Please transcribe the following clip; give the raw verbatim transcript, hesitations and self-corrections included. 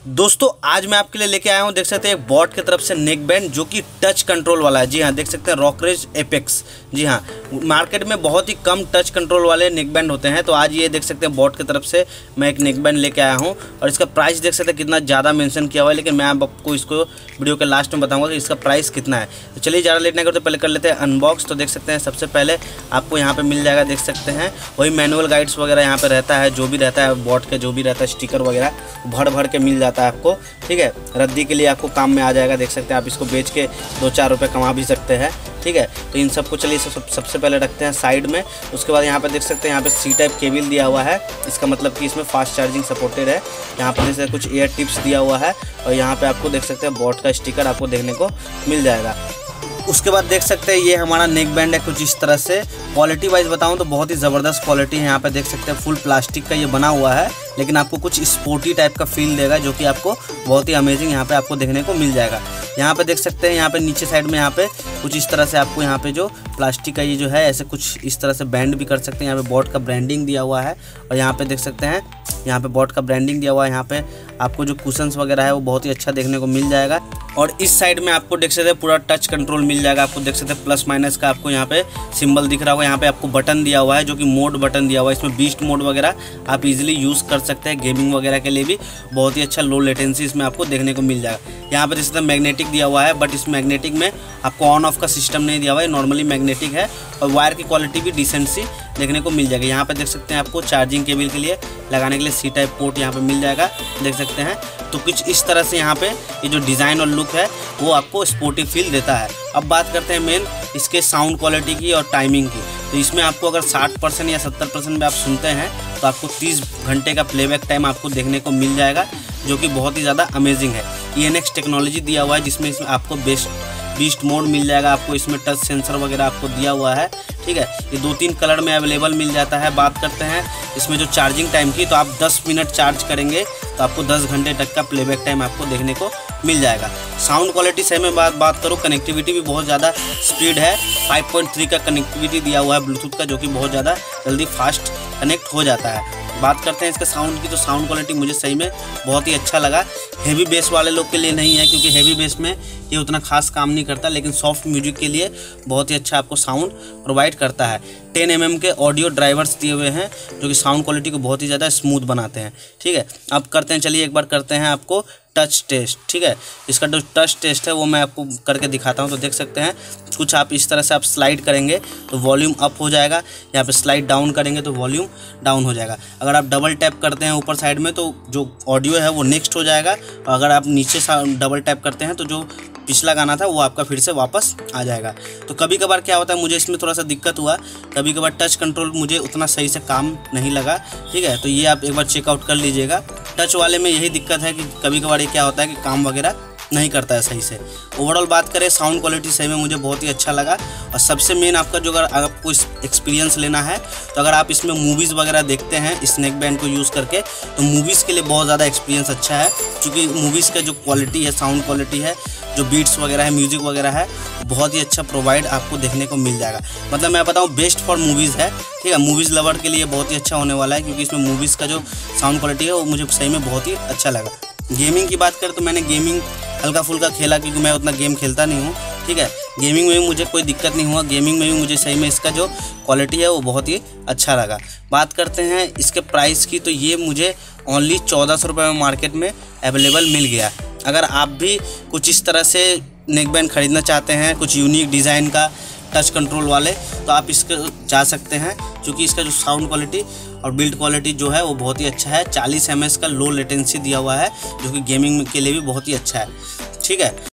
दोस्तों आज मैं आपके लिए लेके आया हूँ, देख सकते हैं एक बॉट की तरफ से नेक बैंड जो कि टच कंट्रोल वाला है। जी हाँ, देख सकते हैं रॉकरेज एपेक्स। जी हाँ, मार्केट में बहुत ही कम टच कंट्रोल वाले नेक बैंड होते हैं, तो आज ये देख सकते हैं बॉट की तरफ से मैं एक नेक बैंड लेके आया हूँ। और इसका प्राइस देख सकते हैं कितना ज़्यादा मेंशन किया हुआ है, लेकिन मैं आपको इसको वीडियो के लास्ट में बताऊँगा कि इसका प्राइस कितना है। तो चलिए ज़्यादा लेट नहीं करते, पहले कर लेते हैं अनबॉक्स। तो देख सकते हैं सबसे पहले आपको यहाँ पर मिल जाएगा, देख सकते हैं वही मैनुअल गाइड्स वगैरह यहाँ पर रहता है, जो भी रहता है बॉट के जो भी रहता है स्टिकर वगैरह भर भर के मिल जाता है आपको। ठीक है, रद्दी के लिए आपको काम में आ जाएगा। देख सकते हैं आप इसको बेच के दो चार रुपए कमा भी सकते हैं। ठीक है, तो इन सबको चलिए सब, सबसे पहले रखते हैं साइड में। उसके बाद यहाँ पे देख सकते हैं यहाँ पे सी टाइप केबल दिया हुआ है, इसका मतलब कि इसमें फास्ट चार्जिंग सपोर्टेड है। यहाँ पर देख सकते कुछ एयर टिप्स दिया हुआ है और यहाँ पे आपको देख सकते हैं बॉट का स्टिकर आपको देखने को मिल जाएगा। उसके बाद देख सकते हैं ये हमारा नेक बैंड है कुछ इस तरह से। क्वालिटी वाइज बताऊं तो बहुत ही ज़बरदस्त क्वालिटी है। यहाँ पे देख सकते हैं फुल प्लास्टिक का ये बना हुआ है, लेकिन आपको कुछ स्पोर्टी टाइप का फील देगा, जो कि आपको बहुत ही अमेजिंग यहाँ पे आपको देखने को मिल जाएगा। यहाँ पे देख सकते हैं यहाँ पे नीचे साइड में यहाँ पे कुछ इस तरह से आपको यहाँ पे जो प्लास्टिक का ये जो है ऐसे कुछ इस तरह से बैंड भी कर सकते हैं। यहाँ पे बॉट का ब्रांडिंग दिया हुआ है और यहाँ पे देख सकते हैं यहाँ पे बॉट का ब्रांडिंग दिया हुआ है। यहाँ पे आपको जो कुशन्स वगैरह है वो बहुत ही अच्छा देखने को मिल जाएगा। और इस साइड में आपको देख सकते हैं पूरा टच कंट्रोल मिल जाएगा। आपको देख सकते हैं प्लस माइनस का आपको यहाँ पे सिंबल दिख रहा होगा। यहाँ पे आपको बटन दिया हुआ है जो कि मोड बटन दिया हुआ है। इसमें बीस्ट मोड वगैरह आप इजीली यूज़ कर सकते हैं, गेमिंग वगैरह के लिए भी बहुत ही अच्छा लो लेटेंसी इसमें आपको देखने को मिल जाएगा। यहाँ पे देख सकते हैं मैग्नेटिक दिया हुआ है, बट इस मैग्नेटिक में आपको ऑन ऑफ का सिस्टम नहीं दिया हुआ है, नॉर्मली मैग्नेटिक है। और वायर की क्वालिटी भी डिसेंट सी देखने को मिल जाएगी। यहाँ पे देख सकते हैं आपको चार्जिंग केबल के लिए लगाने के लिए सी टाइप पोर्ट यहाँ पे मिल जाएगा, देख सकते हैं। तो कुछ इस तरह से यहाँ पे ये जो डिज़ाइन और लुक है वो आपको स्पोर्टी फील देता है। अब बात करते हैं मेन इसके साउंड क्वालिटी की और टाइमिंग की। तो इसमें आपको अगर साठ परसेंट या सत्तर परसेंट में आप सुनते हैं तो आपको तीस घंटे का प्लेबैक टाइम आपको देखने को मिल जाएगा, जो कि बहुत ही ज़्यादा अमेजिंग है। ई एन एक्स टेक्नोलॉजी दिया हुआ है जिसमें इसमें आपको बेस्ट बीस्ट मोड मिल जाएगा। आपको इसमें टच सेंसर वगैरह आपको दिया हुआ है। ठीक है, ये दो तीन कलर में अवेलेबल मिल जाता है। बात करते हैं इसमें जो चार्जिंग टाइम की, तो आप दस मिनट चार्ज करेंगे तो आपको दस घंटे तक का प्लेबैक टाइम आपको देखने को मिल जाएगा। साउंड क्वालिटी से मैं बात बात करूँ, कनेक्टिविटी भी बहुत ज़्यादा स्पीड है। फाइव पॉइंट थ्री का कनेक्टिविटी दिया हुआ है ब्लूटूथ का, जो कि बहुत ज़्यादा जल्दी फास्ट कनेक्ट हो जाता है। बात करते हैं इसके साउंड की, तो साउंड क्वालिटी मुझे सही में बहुत ही अच्छा लगा। हेवी बेस वाले लोग के लिए नहीं है, क्योंकि हेवी बेस में ये उतना खास काम नहीं करता, लेकिन सॉफ्ट म्यूजिक के लिए बहुत ही अच्छा आपको साउंड प्रोवाइड करता है। टेन एम एम के ऑडियो ड्राइवर्स दिए हुए हैं, जो कि साउंड क्वालिटी को बहुत ही ज़्यादा स्मूथ बनाते हैं। ठीक है, अब करते हैं, चलिए एक बार करते हैं आपको टच टेस्ट। ठीक है, इसका जो टच टेस्ट है वो मैं आपको करके दिखाता हूँ। तो देख सकते हैं कुछ आप इस तरह से आप स्लाइड करेंगे तो वॉल्यूम अप हो जाएगा, यहाँ पे स्लाइड डाउन करेंगे तो वॉल्यूम डाउन हो जाएगा। अगर आप डबल टैप करते हैं ऊपर साइड में तो जो ऑडियो है वो नेक्स्ट हो जाएगा, और अगर आप नीचे डबल टैप करते हैं तो जो पिछला गाना था वो आपका फिर से वापस आ जाएगा। तो कभी कभार क्या होता है, मुझे इसमें थोड़ा सा दिक्कत हुआ, कभी कभार टच कंट्रोल मुझे उतना सही से काम नहीं लगा। ठीक है, तो ये आप एक बार चेकआउट कर लीजिएगा। टच वाले में यही दिक्कत है कि कभी कभार ये क्या होता है कि काम वगैरह नहीं करता है सही से। ओवरऑल बात करें, साउंड क्वालिटी सही में मुझे बहुत ही अच्छा लगा। और सबसे मेन आपका जो अगर आपको इस एक्सपीरियंस लेना है, तो अगर आप इसमें मूवीज़ वगैरह देखते हैं स्नेक बैंड को यूज़ करके, तो मूवीज़ के लिए बहुत ज़्यादा एक्सपीरियंस अच्छा है, क्योंकि मूवीज़ का जो क्वालिटी है, साउंड क्वालिटी है, जो बीट्स वगैरह है, म्यूजिक वगैरह है, बहुत ही अच्छा प्रोवाइड आपको देखने को मिल जाएगा। मतलब मैं बताऊँ बेस्ट फॉर मूवीज़ है। ठीक है, मूवीज़ लवर के लिए बहुत ही अच्छा होने वाला है, क्योंकि इसमें मूवीज़ का जो साउंड क्वालिटी है वो मुझे सही में बहुत ही अच्छा लगा। गेमिंग की बात करें तो मैंने गेमिंग हल्का फुल्का खेला, क्योंकि मैं उतना गेम खेलता नहीं हूँ। ठीक है, गेमिंग में भी मुझे कोई दिक्कत नहीं हुआ। गेमिंग में भी मुझे सही में इसका जो क्वालिटी है वो बहुत ही अच्छा लगा। बात करते हैं इसके प्राइस की, तो ये मुझे ओनली चौदह सौ रुपये में मार्केट में अवेलेबल मिल गया। अगर आप भी कुछ इस तरह से नेक बैंड ख़रीदना चाहते हैं, कुछ यूनिक डिज़ाइन का टच कंट्रोल वाले, तो आप इसके जा सकते हैं, क्योंकि इसका जो साउंड क्वालिटी और बिल्ड क्वालिटी जो है वो बहुत ही अच्छा है। चालीस एम एस का लो लेटेंसी दिया हुआ है, जो कि गेमिंग के लिए भी बहुत ही अच्छा है। ठीक है।